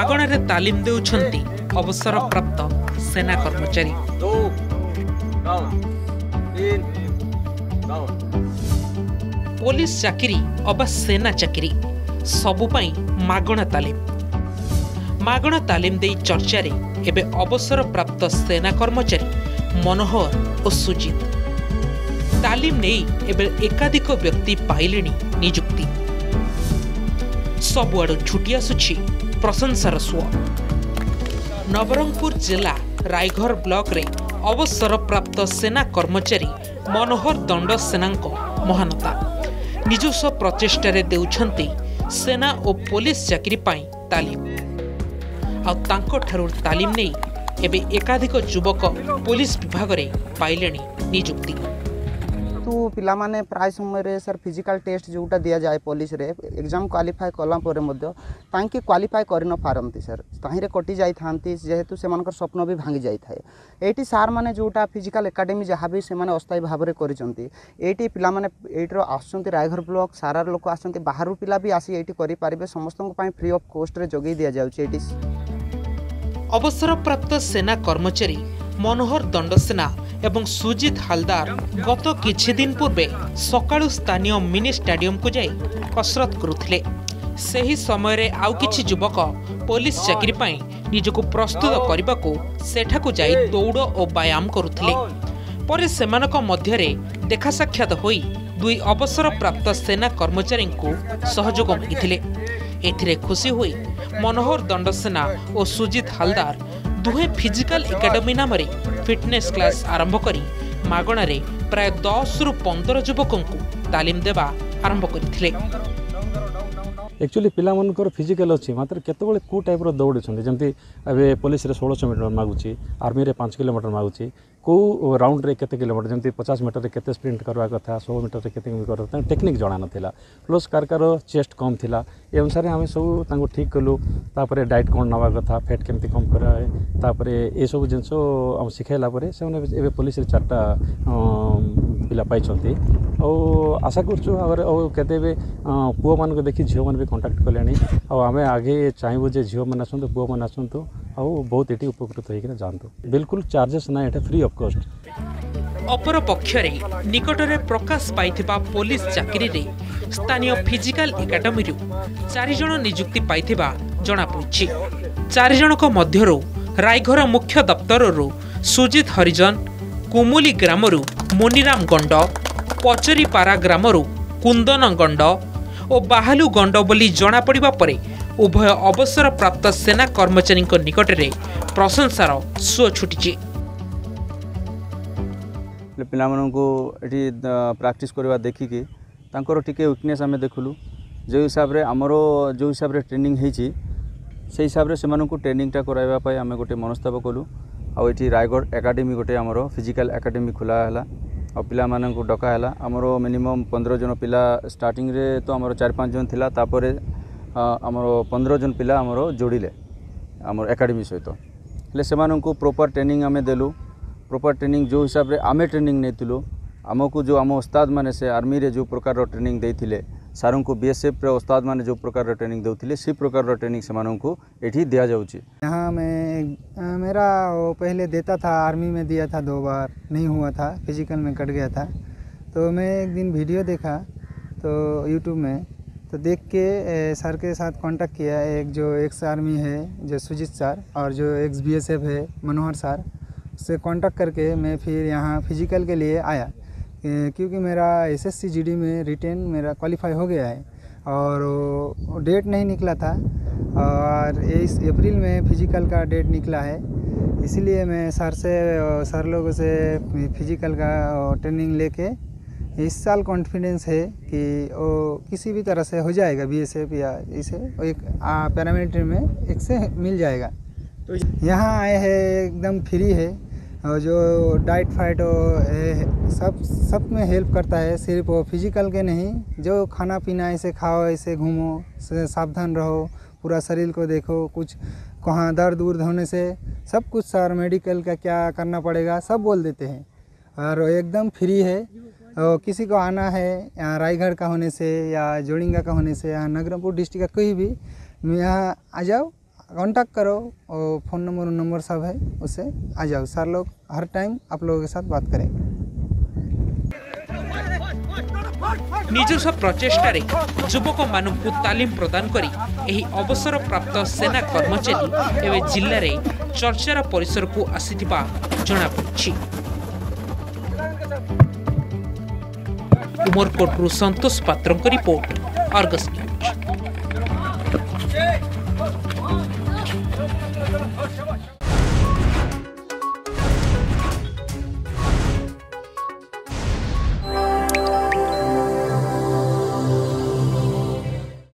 मागणारे तालीम देउछंती अवसर प्राप्त सेना कर्मचारी। पुलिस चाकरी अबा सेना चाकरी सबु पई मागणा तालीम दे चर्चा रे एबे अवसर प्राप्त सेना कर्मचारी मनोहर और सुजित। तालीम नहीं एबे एकाधिक व्यक्ति पाइलेनी नियुक्ति। सबुआड़ छुटी आसुछि प्रशंसार सुआ। नवरंगपुर जिला रायघर ब्लॉक रे अवसर प्राप्त सेना कर्मचारी मनोहर दंड सेनांक महानता निजस्व प्रचेष्टारे देउछंती सेना और पुलिस चाकरी पाई तालीम। आ तांको ठारू तालीम नहीं एबे एकाधिक युवक पुलिस विभाग रे पाइलेनी नियुक्ति। तो पिला माने प्राय समय रे सर फिजिकल टेस्ट जोटा दिया जाए पुलिस रे एग्जाम क्वालिफाई कला परे मध्य तांकी क्वालिफाई करि न पारंती सर ताहिरे कटि जाई थांती जेहेतु से मानकर स्वप्न भी भांगी जाई थाए। एटी सार माने जोटा फिजिकल एकेडमी जहाँ भी से माने अस्थायी भाव रे करिसंती। एटी पिला माने एटर आसंती रायघर ब्लॉक सारा लोक आसंती बाहरु पिला भी आसी एटी करि पारिबे समस्तन पई फ्री ऑफ कॉस्ट रे जोगी दिया जाउची। एटी अवसर प्राप्त सेना कर्मचारी मनोहर दंडसेना एवं सुजित हालदार गत किछि दिन पूर्वे सकाळु स्थानीय मिनी स्टेडियम को जाई कसरत करुथिले। सेही समय रे आउ किछि युवक पुलिस चाकरी पाई निजको प्रस्तुत करबाको सेठाको जाई दौड़ और व्यायाम करुथिले। परे सेमानक मध्य रे देखा साक्षात होई दुई अवसर प्राप्त सेना कर्मचारी को सहयोग मागिथिले। एथिरे खुशी होई मनोहर दंडसेना और सुजित हालदार दुहे फिजिकल एकेडमी नाम फिटनेस क्लास आरंभ करी मागणा रे प्राय 10 रु 15 युवकों को तालीम देवा आरंभ करथिले। एक्चुअली पिला मनकर फिजिकल अच्छी मात्र केतबेले को टाइप रो दौड़ छथि जमती अबे पुलिस रे 1600 मीटर मागुची आर्मी रे 5 किलोमीटर मागुची को राउंड रे केते किलोमीटर जमती 50 मीटर रे केते स्प्रिंट करवा कथा 100 मीटर रे केते करता टेक्निक जणा नथिला प्लस कारकार चेस्ट कम थिला ए अनुसार हम सब तांको ठीक कलु। तापरे डाइट कोन नवा कथा फैट केमती कम करा है तापरे ए सब जिंसो हम सिखाइला परे से एबे पुलिस रे 4टा पिला पाई छथि और आशा करछु अगर केते बे पुओ मान को देखि झियो मान भी कांटेक्ट कलेनी और आमे आगे चाहबो जे झियो मान आसंतु पुओ मान आसंतु और बहुत एटी उपकृत होइकिना जानतु। बिल्कुल चार्जेस ना एटा फ्री ऑफ कॉस्ट। अपर पक्षरे निकटरे प्रकाश पाइथिबा पुलिस चाकरी रे स्थानीय फिजिकल एकेडमी रु 4 जण नियुक्ति पाइथिबा जणा पड़छि। 4 जनक मध्यरो रायघर मुख्य दप्तर रु सुजित हरिजन, कुमुली ग्राम रु मुनिराम गंड, पचरीपारा ग्राम रु कुंदन गंड और बाहालू गंड बोली जना पड़िबा परे उभय अवसर प्राप्त सेना कर्मचारी निकटरे प्रशंसार सुओ छुटिछि। पिला माननको एठी प्रैक्टिस करवा देखिकी तांकर टिके वीकनेस आमे देखलु जो हिसाब रे हमरो जो हिसाब रे ट्रेनिंग हेछि से हिसाब रे सेमाननको ट्रेनिंगटा कराइबा पई आमे गोटे मनस्ताव कलु आ एठी रायगढ़ एकेडमी गोटे हमरो फिजिकल एकेडमी खुला हला और पिला माननको डका हला। हमरो मिनिमम 15 जन पिला स्टार्टिंग रे तो हमरो 4-5 जन थिला तापरे हमरो 15 जन पिला हमरो जोड़िले हमरो एकेडमी सहित ले सेमाननको प्रॉपर ट्रेनिंग आमे देलु। प्रॉपर ट्रेनिंग जो हिसाब रे आमे ट्रेनिंग नेतिलु आमको जो आम उस्ताद माने से आर्मी रे जो प्रकार रो ट्रेनिंग देथिले सारों को बीएसएफ रे उस्ताद माने जो प्रकार रो ट्रेनिंग देउथिले सी प्रकार रो ट्रेनिंग सेमानों को एठी दिया जाउची। यहाँ मैं मेरा पहले देता था आर्मी में दिया था 2 बार नहीं हुआ था फिजिकल में कट गया था। तो मैं एक दिन वीडियो देखा तो यूट्यूब में तो देख के सर के साथ कांटेक्ट किया। एक जो एक्स आर्मी है जो सुजीत सर और जो एक्स बीएसएफ है मनोहर सर से कांटेक्ट करके मैं फिर यहाँ फिजिकल के लिए आया क्योंकि मेरा एसएससी जीडी में रिटेन मेरा क्वालिफाई हो गया है और डेट नहीं निकला था और 23 अप्रैल में फिजिकल का डेट निकला है। इसलिए मैं सर लोगों से फिजिकल का ट्रेनिंग लेके इस साल कॉन्फिडेंस है कि वो किसी भी तरह से हो जाएगा बीएसएफ या इसे एक पैरामिलिट्री में एक से मिल जाएगा। तो यहाँ आए हैं एकदम फ्री है और जो डाइट फाइट सब में हेल्प करता है। सिर्फ वो फिजिकल के नहीं जो खाना पीना ऐसे खाओ ऐसे घूमो सावधान रहो पूरा शरीर को देखो कुछ कहाँ दर्द उर्द होने से सब कुछ सर मेडिकल का क्या करना पड़ेगा सब बोल देते हैं और एकदम फ्री है। और किसी को आना है यहाँ रायगढ़ का होने से या जोड़िंगा का होने से या नगरमपुर डिस्ट्रिक्ट का कोई भी यहाँ आ जाओ कांटेक्ट करो और फ़ोन नंबर सब है, उससे आ जाओ। सर लोग हर टाइम आप लोगों के साथ बात करेंगे। निजस्व प्रचेष्टारे युवक मानकु तालीम प्रदान करी एही अवसर प्राप्त सेना कर्मचारी एवं जिले में चर्चार परिसर को आसीथिबा जणा पड़िछि। उमरकोटरू संतोष पात्रଙ୍କ रिपोर्ट, आर्गस न्यूज।